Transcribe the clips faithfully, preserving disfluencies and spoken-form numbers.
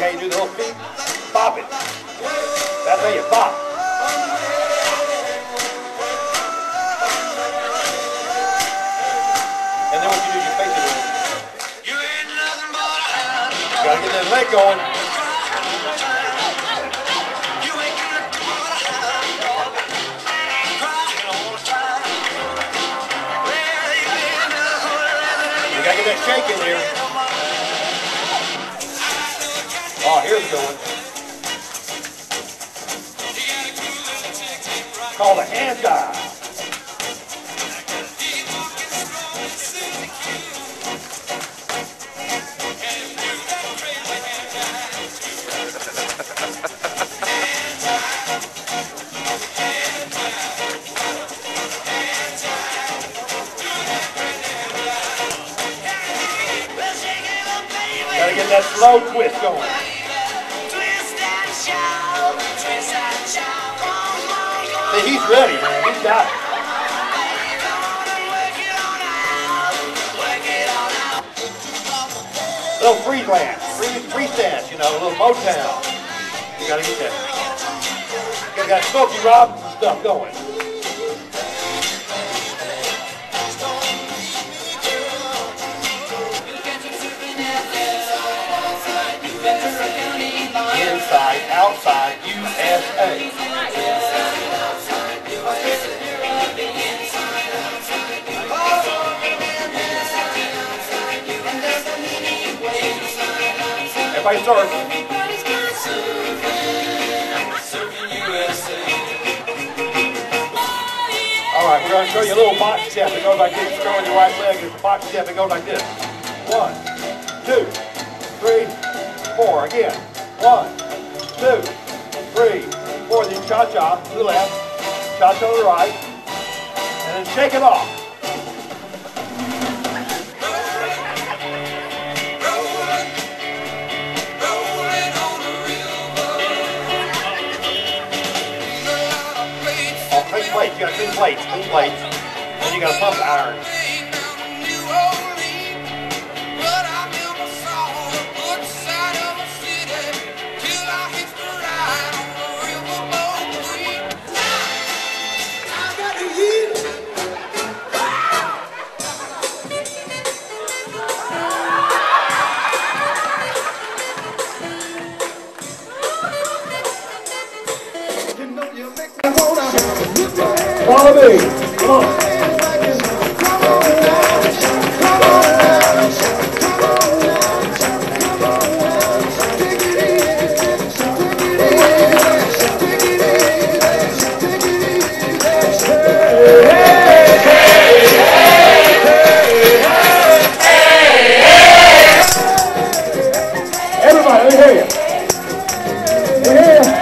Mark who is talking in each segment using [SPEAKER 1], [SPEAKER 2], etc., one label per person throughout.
[SPEAKER 1] how you do the whole feet. Bop it. That's how you bop. And then what you do is you face it over. You gotta get that leg going. You gotta get that shake in there. Oh, here's a good one. Called a hand dive. Gotta get that slow twist going. See, he's ready, man. He's got it. Little free land, free, free stance, you know, a little Motown. You gotta get that. You gotta get Smokey Robinson stuff going. Inside, outside, U S A. Everybody start. Alright, we're going to show you a little box step that goes like this. Throw in your right leg. It's a box step that goes like this. One, two, three, four. Again. One, two, three, four. Then cha-cha to the left, cha-cha to the right, and then shake it off. Oh, clean plates. You got clean plates, clean plates. And you got a pump iron. Follow me. Come on. Everybody, let me hear you. Let me hear you.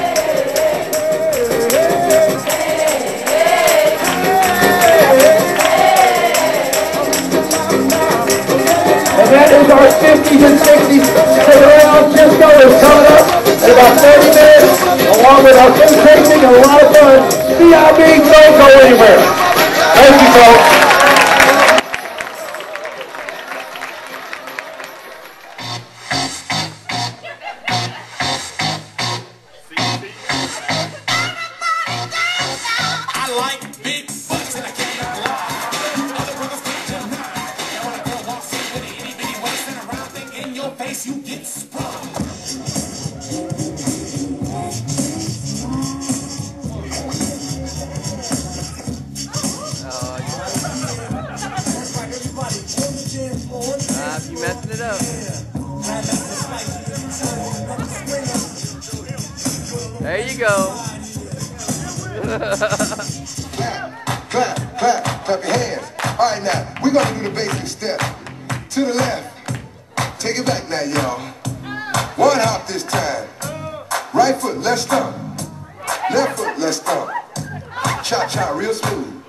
[SPEAKER 1] That is our fifties and sixties. Stick around, Cisco is coming up in about thirty minutes, along with our food tasting and a lot of fun. V I B, don't go anywhere. Thank you, folks. I like big butts and I can't lie. Other brothers can't deny. And when a girl walks in with an itty bitty waist and a round thing in your face, you get sprung.
[SPEAKER 2] Uh, you messing it up. There you go.
[SPEAKER 3] Clap, clap, clap, clap your hands. All right, now, we're going to do the basic step. To the left. Take it back now, y'all. One hop this time. Right foot, left stomp. Left foot, left stomp. Cha-cha, real smooth.